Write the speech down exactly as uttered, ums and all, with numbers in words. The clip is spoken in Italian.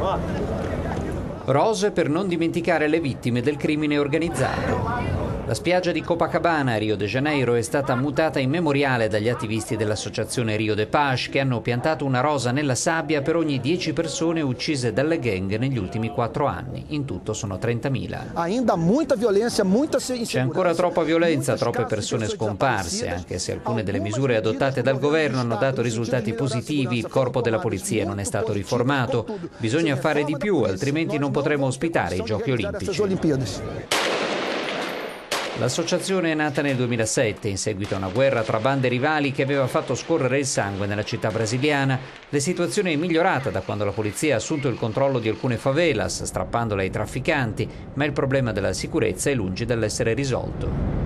Rose per non dimenticare le vittime del crimine organizzato. La spiaggia di Copacabana a Rio de Janeiro è stata mutata in memoriale dagli attivisti dell'associazione Rio de Paz, che hanno piantato una rosa nella sabbia per ogni dieci persone uccise dalle gang negli ultimi quattro anni. In tutto sono trentamila. C'è ancora troppa violenza, troppe persone scomparse, anche se alcune delle misure adottate dal governo hanno dato risultati positivi. Il corpo della polizia non è stato riformato. Bisogna fare di più, altrimenti non potremo ospitare i Giochi Olimpici. L'associazione è nata nel duemilasette in seguito a una guerra tra bande rivali che aveva fatto scorrere il sangue nella città brasiliana. La situazione è migliorata da quando la polizia ha assunto il controllo di alcune favelas, strappandole ai trafficanti, ma il problema della sicurezza è lungi dall'essere risolto.